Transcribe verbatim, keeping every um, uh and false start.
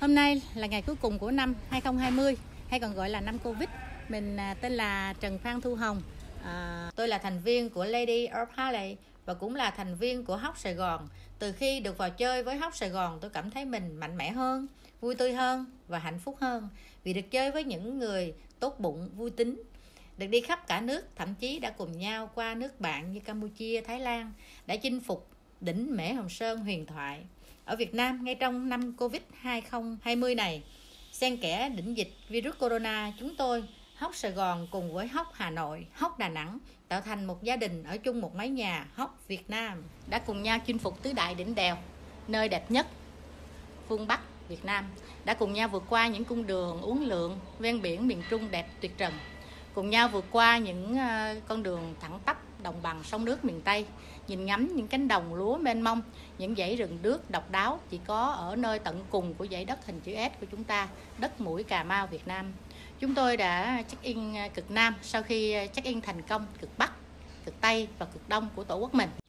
Hôm nay là ngày cuối cùng của năm hai không hai không, hay còn gọi là năm Covid. Mình tên là Trần Phan Thu Hồng. À, tôi là thành viên của Lady of Harley và cũng là thành viên của Hóc Sài Gòn. Từ khi được vào chơi với Hóc Sài Gòn, tôi cảm thấy mình mạnh mẽ hơn, vui tươi hơn và hạnh phúc hơn vì được chơi với những người tốt bụng, vui tính. Được đi khắp cả nước, thậm chí đã cùng nhau qua nước bạn như Campuchia, Thái Lan, đã chinh phục đỉnh Mễ Hồng Sơn huyền thoại. Ở Việt Nam, ngay trong năm Covid hai không hai không này, xen kẽ đỉnh dịch virus corona, chúng tôi, Hóc Sài Gòn cùng với Hóc Hà Nội, Hóc Đà Nẵng, tạo thành một gia đình ở chung một mái nhà Hóc Việt Nam, đã cùng nhau chinh phục tứ đại đỉnh đèo, nơi đẹp nhất phương Bắc Việt Nam, đã cùng nhau vượt qua những cung đường uốn lượn ven biển miền Trung đẹp tuyệt trần, cùng nhau vượt qua những uh, con đường thẳng tắp đồng bằng sông nước miền Tây, nhìn ngắm những cánh đồng lúa mênh mông, những dãy rừng đước độc đáo chỉ có ở nơi tận cùng của dãy đất hình chữ S của chúng ta, đất mũi Cà Mau Việt Nam. Chúng tôi đã check in cực Nam sau khi check in thành công cực Bắc, cực Tây và cực Đông của tổ quốc mình.